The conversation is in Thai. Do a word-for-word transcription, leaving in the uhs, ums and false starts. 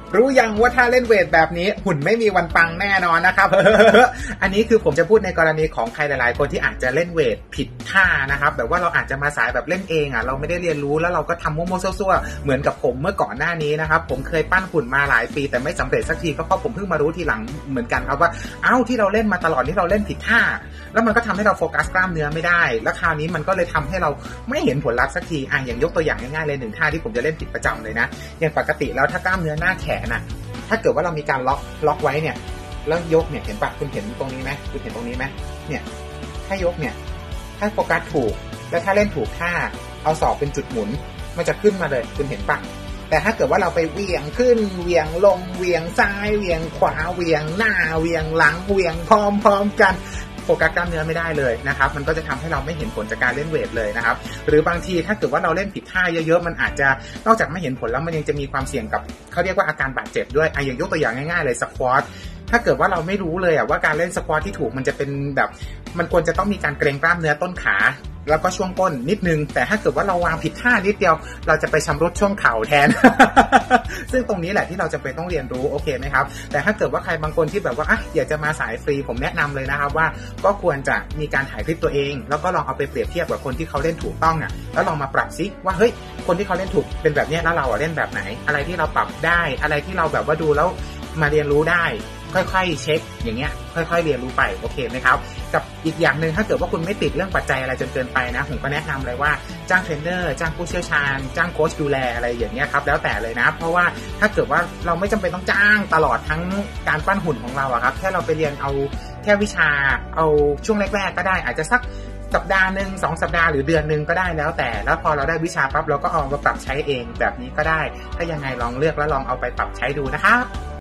รู้ยังว่าถ้าเล่นเวทแบบนี้หุ่นไม่มีวันปังแน่นอนนะครับ อันนี้คือผมจะพูดในกรณีของใครหลายๆคนที่อาจจะเล่นเวทผิดท่านะครับแบบว่าเราอาจจะมาสายแบบเล่นเองอ่ะเราไม่ได้เรียนรู้แล้วเราก็ทำมั่วๆซั่วๆเหมือนกับผมเมื่อก่อนหน้านี้นะครับผมเคยปั้นหุ่นมาหลายปีแต่ไม่สำเร็จสักทีก็เพราะผมเพิ่งมารู้ทีหลังเหมือนกันครับว่าเอ้าที่เราเล่นมาตลอดนี่เราเล่นผิดท่าแล้วมันก็ทำให้เราโฟกัสกล้ามเนื้อไม่ได้แล้วคราวนี้มันก็เลยทำให้เราไม่เห็นผลลัพธ์สักทีอ่ะอย่างยกตัวอย่างง่ายๆเลยหนึ่งท่าที่ผมจะเล่นผิดประจำเลยนะอย่างปกติแล้วถ้ากล้ามเนื้อหน้าแขนน่ะถ้าเกิดว่าเรามีการล็อกล็อกไว้เนี่ยแล้วยกเนี่ยเห็นปะคุณเห็นตรงนี้ไหมคุณเห็นตรงนี้ไหมเนี่ยถ้ายกเนี่ยถ้าโฟกัสถูกแล้วถ้าเล่นถูกท่าเอาศอกเป็นจุดหมุนมันจะขึ้นมาเลยคุณเห็นปะแต่ถ้าเกิดว่าเราไปเวียงขึ้นเวียงลงเวียงซ้ายเวียงขวาเวียงหน้าเวียงหลังเวียงพร้อมๆกันโฟกัสกล้ามเนื้อไม่ได้เลยนะครับมันก็จะทำให้เราไม่เห็นผลจากการเล่นเวทเลยนะครับหรือบางทีถ้าเกิดว่าเราเล่นผิดท่าเยอะๆมันอาจจะนอกจากไม่เห็นผลแล้วมันยังจะมีความเสี่ยงกับเขาเรียกว่าอาการบาดเจ็บด้วยอ่ะอย่างยกตัวอย่างง่ายๆเลยสควอตถ้าเกิดว่าเราไม่รู้เลยอ่ะว่าการเล่นสควอตที่ถูกมันจะเป็นแบบมันควรจะต้องมีการเกร็งกล้ามเนื้อต้นขาแล้วก็ช่วงก้นนิดนึงแต่ถ้าเกิดว่าเราวางผิดท่านิดเดียวเราจะไปชำรุดช่วงเข่าแทน ซึ่งตรงนี้แหละที่เราจะไปต้องเรียนรู้โอเคไหมครับแต่ถ้าเกิดว่าใครบางคนที่แบบว่าอ่ะอยากจะมาสายฟรีผมแนะนำเลยนะครับว่าก็ควรจะมีการถ่ายคลิปตัวเองแล้วก็ลองเอาไปเปรียบเทียบกับคนที่เขาเล่นถูกต้องอ่ะแล้วลองมาปรับซิว่าเฮ้ยคนที่เขาเล่นถูกเป็นแบบนี้แล้วเราอ่ะเล่นแบบไหนอะไรที่เราปรับได้อะไรที่เราแบบว่าดูแล้วมาเรียนรู้ได้ค่อยๆเช็คอย่างเงี้ยค่อยๆเรียนรู้ไปโอเคไหมครับกับอีกอย่างหนึ่งถ้าเกิดว่าคุณไม่ติดเรื่องปัจจัยอะไรจนเกินไปนะผมก็แนะนำเลยว่าจ้างเทรนเนอร์จ้างผู้เชี่ยวชาญจ้างโค้ชดูแลอะไรอย่างเงี้ยครับแล้วแต่เลยนะเพราะว่าถ้าเกิดว่าเราไม่จำเป็นต้องจ้างตลอดทั้งการปั้นหุ่นของเราอะครับแค่เราไปเรียนเอาแค่วิชาเอาช่วงแรกๆก็ได้อาจจะสักสัปดาห์หนึ่งสองสัปดาห์หรือเดือนหนึ่งก็ได้แล้วแต่แล้วพอเราได้วิชาปั๊บเราก็เอามาปรับใช้เองแบบนี้ก็ได้ถ้ายังไงลองเลือกแล้วลองเอาไปปรับใช้ดูนะครับ